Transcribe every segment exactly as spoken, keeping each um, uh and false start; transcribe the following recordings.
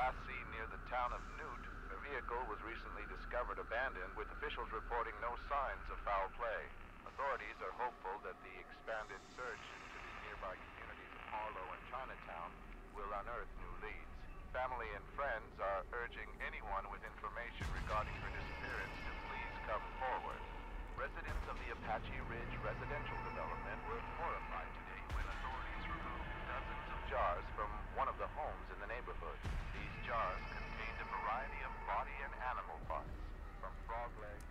last seen near the town of Newt, a vehicle was recently discovered abandoned, with officials reporting no signs of foul play. Authorities are hopeful that the expanded search into the nearby communities of Harlow and Chinatown will unearth new leads. Family and friends are urging anyone with information regarding her disappearance to please come forward. Residents of the Apache Ridge residential development were horrified today when authorities removed dozens of jars from one of the homes in the neighborhood. These jars contained a variety of body and animal parts, from frog legs.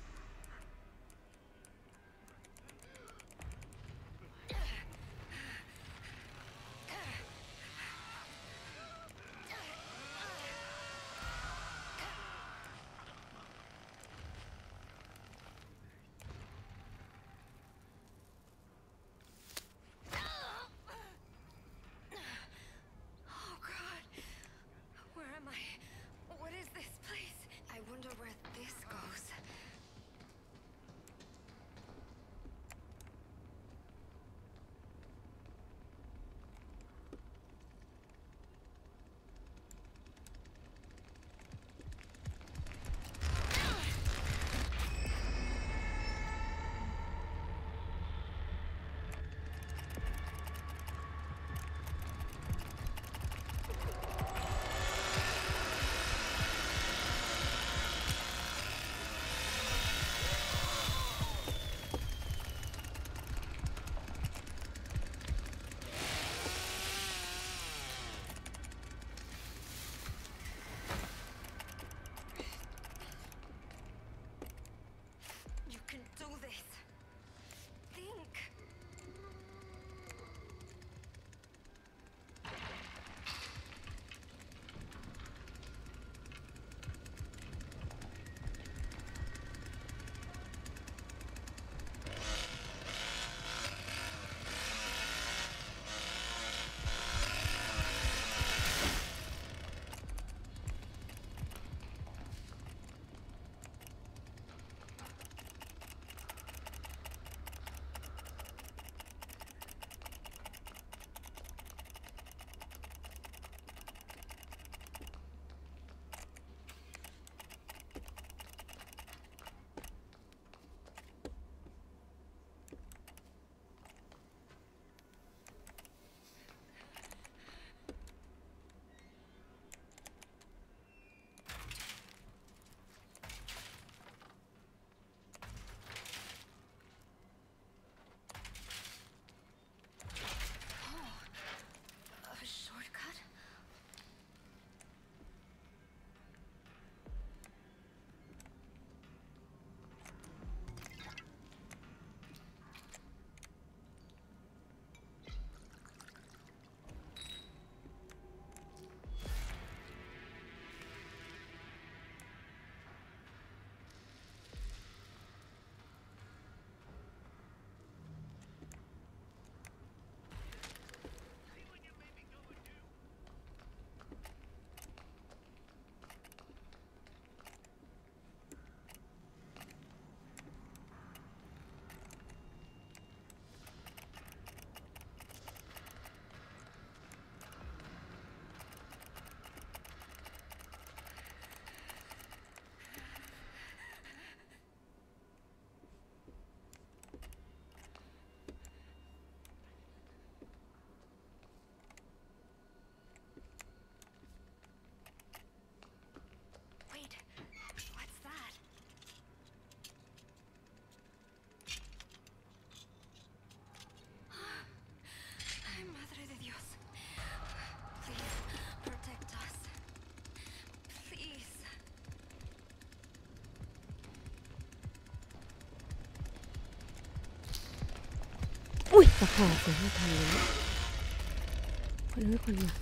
อุ้ยตะขาบเลยไม่ทันเลยคนนู้นคนมา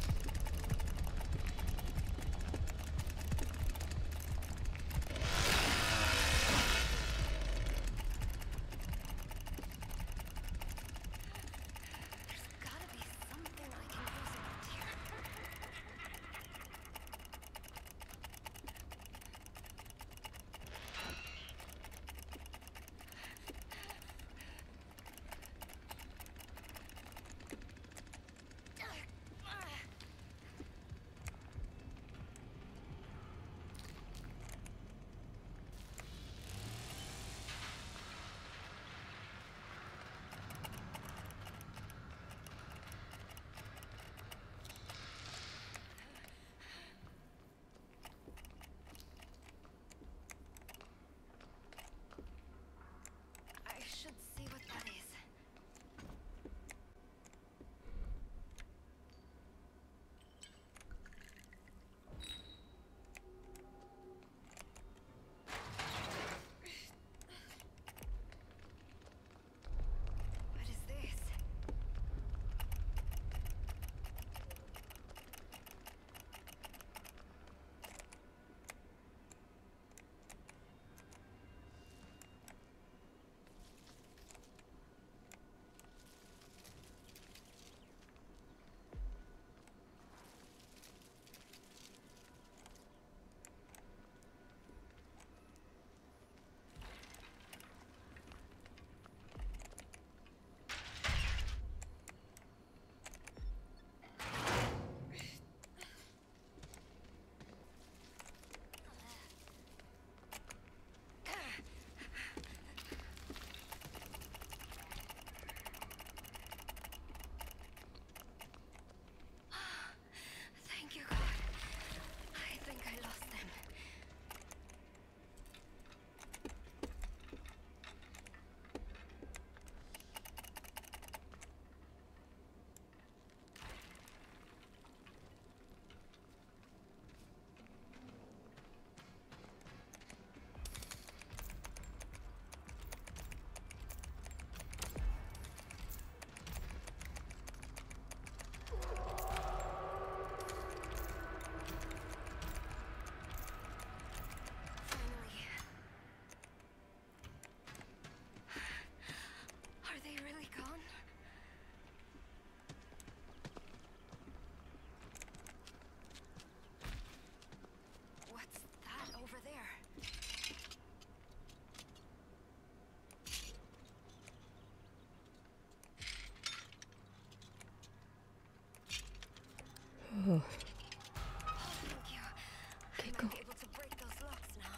Oh, Thank you. okay, I go. might be able to break those locks now.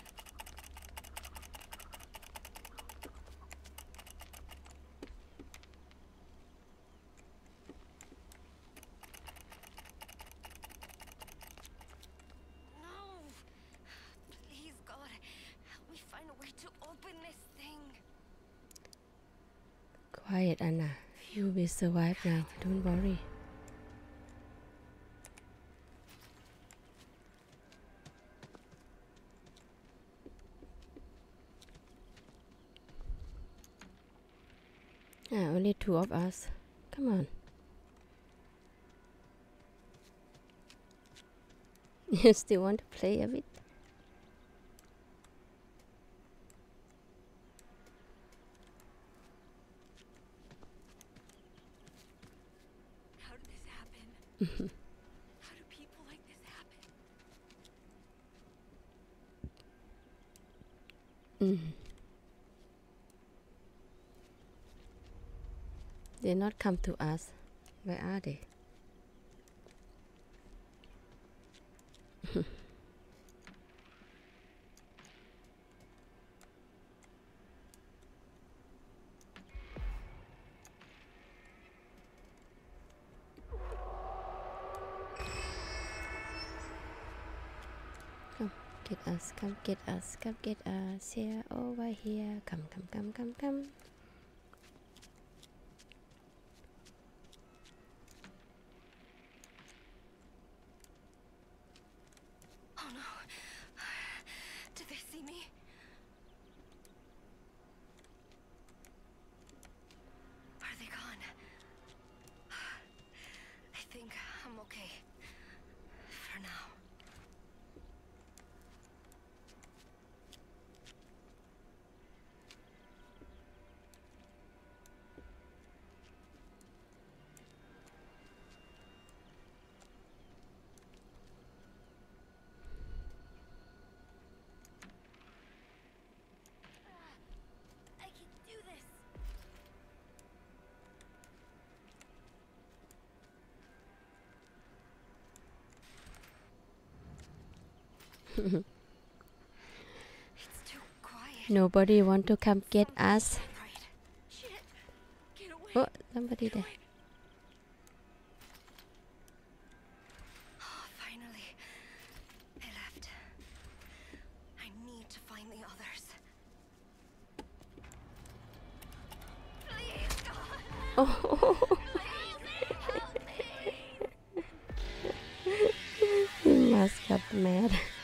No! Please, God, help me find a way to open this thing. Quiet, Anna. You will survive now. Don't worry. Ah, only two of us. Come on. You still want to play a bit? How did this happen? How do people like this happen? Mm. They not come to us. Where are they? Come get us, come get us, come get us. Here, over here. Come, come, come, come, come. Oh no. Did they see me? Are they gone? I think I'm okay. For now. I can do this. It's too quiet. Nobody want to come get us. Right. Shit. Get away. Oh, somebody Get there. away. Oh, finally. They left. I need to find the others. Please, God. Oh, Please help me. he must got mad.